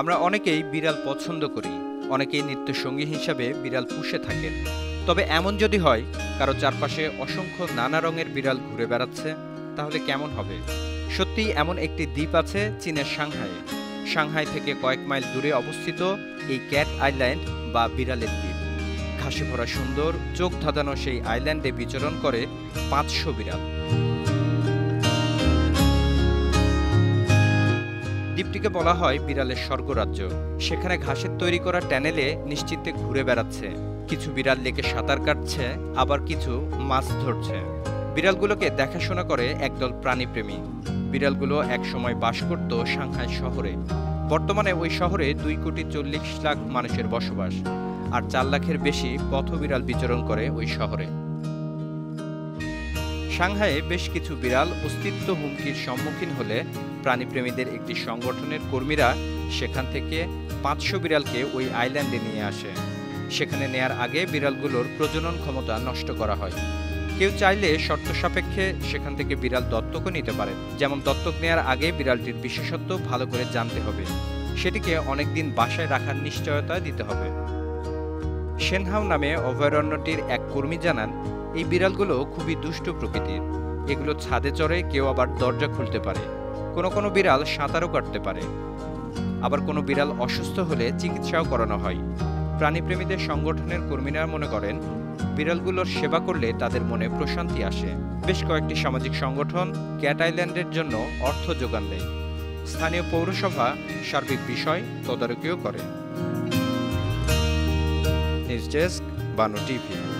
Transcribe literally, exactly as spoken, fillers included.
আমরা অনেকেই বিড়াল পছন্দ করি, অনেকেই নিত্যসঙ্গী হিসাবে বিড়াল পুষে থাকেন। তবে এমন যদি হয় কারো চারপাশে অসংখ্য নানা রঙের বিড়াল ঘুরে বেড়াচ্ছে, তাহলে কেমন হবে? সত্যিই এমন একটি দ্বীপ আছে চীনের সাংহাইয়ে। সাংহাই থেকে কয়েক মাইল দূরে অবস্থিত এই ক্যাট আইল্যান্ড বা বিড়ালের দ্বীপ। ঘাসে ভরা সুন্দর, চোখ ধাঁধানো সেই আইল্যান্ডে বিচরণ করে পাঁচশো বিড়াল। দ্বীপটিকে বলা হয় বিড়ালের স্বর্গরাজ্য। সেখানে ঘাসের তৈরি করা ট্যানেলে নিশ্চিন্তে ঘুরে বেড়াচ্ছে, কিছু বিড়াল লেকে সাঁতার কাটছে, আবার কিছু মাছ ধরছে। বিড়ালগুলোকে দেখাশোনা করে একদল প্রাণীপ্রেমী। বিড়ালগুলো একসময় বাস করত সাংহাই শহরে। বর্তমানে ওই শহরে দুই কোটি চল্লিশ লাখ মানুষের বসবাস, আর চার লাখের বেশি পথবিড়াল বিচরণ করে ওই শহরে। সাংহাইয়ে বেশ কিছু বিড়াল অস্তিত্ব হুমকির সম্মুখীন হলে প্রাণীপ্রেমীদের একটি সংগঠনের কর্মীরা সেখান থেকে পাঁচশো বিড়ালকে ওই আইল্যান্ডে নিয়ে আসে। সেখানে নেয়ার আগে বিড়ালগুলোর প্রজনন ক্ষমতা নষ্ট করা হয়। কেউ চাইলে শর্ত সাপেক্ষে সেখান থেকে বিড়াল দত্তকও নিতে পারে। যেমন দত্তক নেয়ার আগে বিড়ালটির বিশেষত্ব ভালো করে জানতে হবে, সেটিকে অনেকদিন বাসায় রাখার নিশ্চয়তা দিতে হবে। সেনহাউ নামে অভয়ারণ্যটির এক কর্মী জানান, এই বিড়ালগুলো খুবই দুষ্ট প্রকৃতির। এগুলো ছাদে চড়ে, কেউ আবার দরজা খুলতে পারে। কোনো কোনো বিড়াল সাঁতারও কাটতে পারে। আবার কোনো বিড়াল অসুস্থ হলে চিকিৎসাও করানো হয়। প্রাণীপ্রেমীদের সংগঠনের কর্মীরা মনে করেন, বিড়ালগুলোর সেবা করলে তাদের মনে প্রশান্তি আসে। বেশ কয়েকটি সামাজিক সংগঠন ক্যাট আইল্যান্ডের জন্য অর্থ যোগান দেয়। স্থানীয় পৌরসভা সার্বিক বিষয় তদারকিও করে। নিউজ ডেস্ক, বায়ান্ন টিভি।